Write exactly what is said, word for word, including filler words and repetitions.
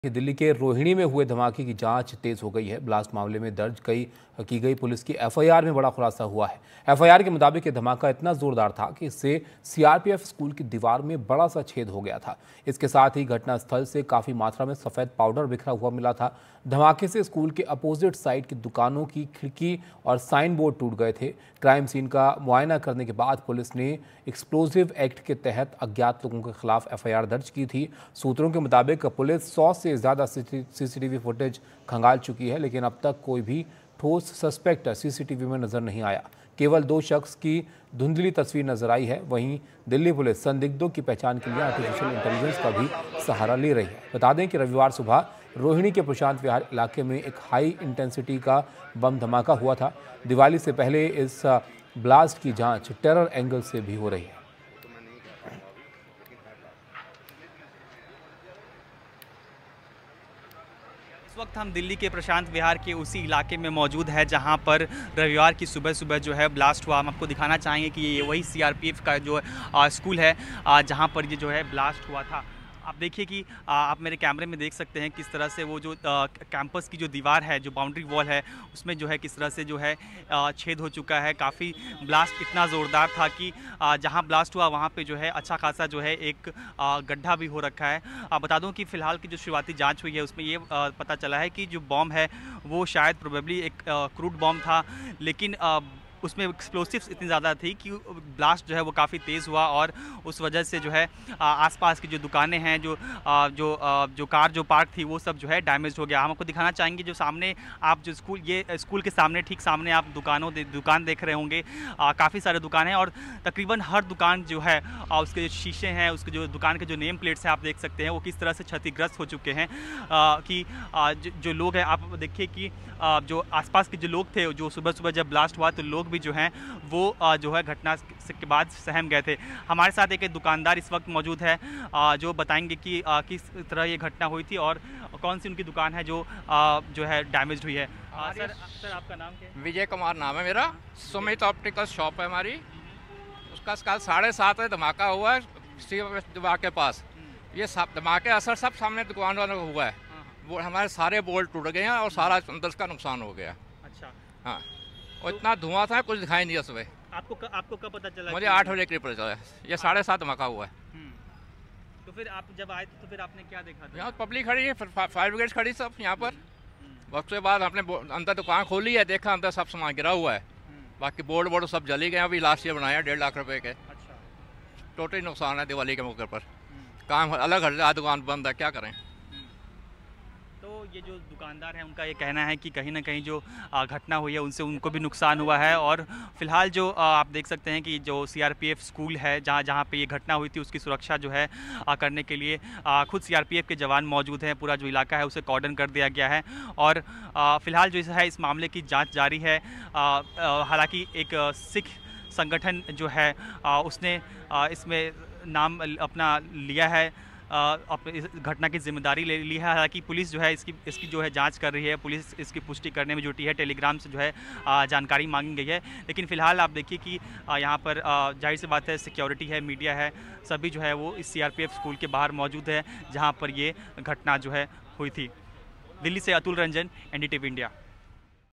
दिल्ली के रोहिणी में हुए धमाके की जांच तेज हो गई है। ब्लास्ट मामले में दर्ज कई की गई पुलिस की एफआईआर में बड़ा खुलासा हुआ है। एफआईआर के मुताबिक ये धमाका इतना जोरदार था कि इससे सीआरपीएफ स्कूल की दीवार में बड़ा सा छेद हो गया था। इसके साथ ही घटनास्थल से काफी मात्रा में सफेद पाउडर बिखरा हुआ मिला था। धमाके से स्कूल के अपोजिट साइड की दुकानों की खिड़की और साइन बोर्ड टूट गए थे। क्राइम सीन का मुआयना करने के बाद पुलिस ने एक्सप्लोजिव एक्ट के तहत अज्ञात लोगों के खिलाफ एफआईआर दर्ज की थी। सूत्रों के मुताबिक पुलिस सौ से ज्यादा सीसीटीवी फुटेज खंगाल चुकी है, लेकिन अब तक कोई भी ठोस सस्पेक्ट सीसीटीवी में नजर नहीं आया। केवल दो शख्स की धुंधली तस्वीर नजर आई है। वहीं दिल्ली पुलिस संदिग्धों की पहचान के लिए आर्टिफिशियल इंटेलिजेंस का भी सहारा ले रही है। बता दें कि रविवार सुबह रोहिणी के प्रशांत विहार इलाके में एक हाई इंटेंसिटी का बम धमाका हुआ था। दिवाली से पहले इस ब्लास्ट की जांच टेरर एंगल से भी हो रही है। इस वक्त हम दिल्ली के प्रशांत विहार के उसी इलाके में मौजूद है जहां पर रविवार की सुबह सुबह जो है ब्लास्ट हुआ। हम आपको दिखाना चाहेंगे कि ये वही सीआरपीएफ का जो आ, स्कूल है आ, जहां पर ये जो है ब्लास्ट हुआ था। आप देखिए कि आ, आप मेरे कैमरे में देख सकते हैं किस तरह से वो जो आ, कैंपस की जो दीवार है, जो बाउंड्री वॉल है, उसमें जो है किस तरह से जो है आ, छेद हो चुका है। काफ़ी ब्लास्ट इतना ज़ोरदार था कि आ, जहां ब्लास्ट हुआ वहां पे जो है अच्छा खासा जो है एक आ, गड्ढा भी हो रखा है। आ, बता दूं कि फ़िलहाल की जो शुरुआती जांच हुई है उसमें ये आ, पता चला है कि जो बॉम्ब है वो शायद प्रोबेबली एक क्रूड बॉम्ब था, लेकिन आ, उसमें एक्सप्लोसिव्स इतनी ज़्यादा थी कि ब्लास्ट जो है वो काफ़ी तेज़ हुआ और उस वजह से जो है आसपास की जो दुकानें हैं, जो आ, जो आ, जो कार जो पार्क थी वो सब जो है डैमेज हो गया। हम आपको दिखाना चाहेंगे जो सामने आप जो स्कूल ये स्कूल के सामने ठीक सामने आप दुकानों दे, दुकान देख रहे होंगे। काफ़ी सारे दुकान हैं और तकरीबन हर दुकान जो है आ, उसके जो शीशे हैं, उसके जो दुकान के जो नेम प्लेट्स हैं आप देख सकते हैं वो किस तरह से क्षतिग्रस्त हो चुके हैं। आ, कि आ, जो, जो लोग हैं आप देखिए कि आ, जो आसपास के जो लोग थे, जो सुबह सुबह जब ब्लास्ट हुआ तो लोग भी जो हैं वो जो है घटना के बाद सहम गए थे। हमारे साथ एक दुकानदार इस वक्त मौजूद है जो बताएंगे कि किस तरह ये घटना हुई थी और कौन सी उनकी दुकान है जो जो है डैमेज हुई है। सर सर आपका नाम क्या है? विजय कुमार नाम है मेरा। सुमित ऑप्टिकल शॉप है हमारी। उसका कल साढ़े सात बजे धमाका हुआ है दीवार के पास। ये धमाके असर सब सामने दुकान वालों को हुआ है। वो हमारे सारे बोल्ट टूट गए हैं और सारा अंदर का नुकसान हो गया। अच्छा, हाँ। और इतना धुआं था कुछ दिखाई नहीं दिया सुबह। आपको क, आपको कब पता चला? मुझे आठ बजे करीब पता चला। ये साढ़े सात धमाका हुआ है। तो फिर आप जब आए तो फिर आपने क्या देखा? यहाँ पब्लिक खड़ी है, फायर ब्रिगेड खड़ी सब यहाँ पर। वक्त के बाद आपने अंदर दुकान खोली है, देखा अंदर सब सामान गिरा हुआ है। बाकी बोर्ड बोर्ड सब जली गए। अभी लास्ट ईयर बनाया डेढ़ लाख रुपए के। अच्छा, टोटली नुकसान है दिवाली के मौके पर। काम अलग हट रहा, दुकान बंद है, क्या करें। ये जो दुकानदार हैं उनका ये कहना है कि कहीं ना कहीं जो घटना हुई है उनसे उनको भी नुकसान हुआ है और फिलहाल जो आप देख सकते हैं कि जो सीआरपीएफ स्कूल है जहाँ जहाँ पे ये घटना हुई थी उसकी सुरक्षा जो है करने के लिए खुद सीआरपीएफ के जवान मौजूद हैं। पूरा जो इलाका है उसे कॉर्डन कर दिया गया है और फिलहाल जो है इस मामले की जाँच जारी है। हालाँकि एक सिख संगठन जो है उसने इसमें नाम अपना लिया है, अपने इस घटना की जिम्मेदारी ले ली है। हालांकि पुलिस जो है इसकी इसकी जो है जांच कर रही है। पुलिस इसकी पुष्टि करने में जुटी है। टेलीग्राम से जो है जानकारी मांगी गई है, लेकिन फ़िलहाल आप देखिए कि यहाँ पर जाहिर सी बात है सिक्योरिटी है, मीडिया है, सभी जो है वो इस सीआरपीएफ स्कूल के बाहर मौजूद है जहाँ पर ये घटना जो है हुई थी। दिल्ली से अतुल रंजन, एनडीटीवी इंडिया।